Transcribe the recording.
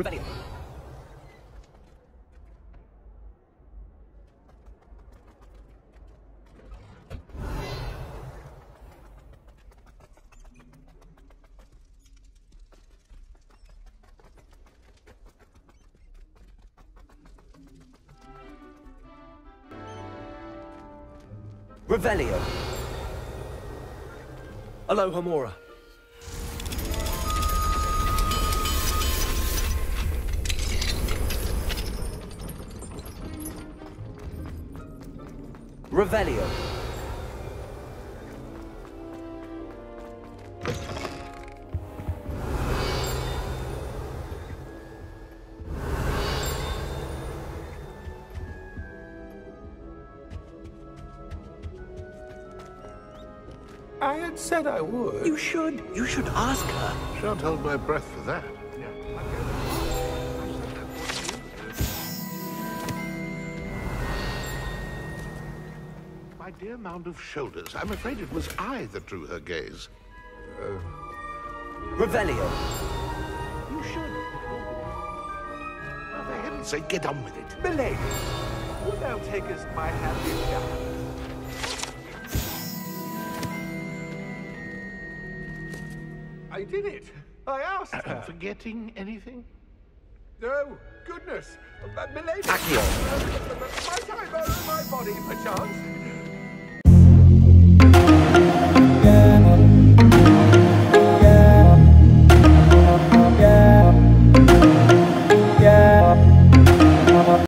Revelio. Revelio. Aloha Mora. Revelio. I had said I would. You should ask her. Shan't hold my breath for that. My dear mound of shoulders, I'm afraid it was I that drew her gaze. Revelio. You should. Well, for heaven's sake, get on with it. Milady, will thou take us my hand in your hand? I did it. I asked her. Forgetting anything? No, goodness. Milady. Accio. Might I borrow my body, perchance?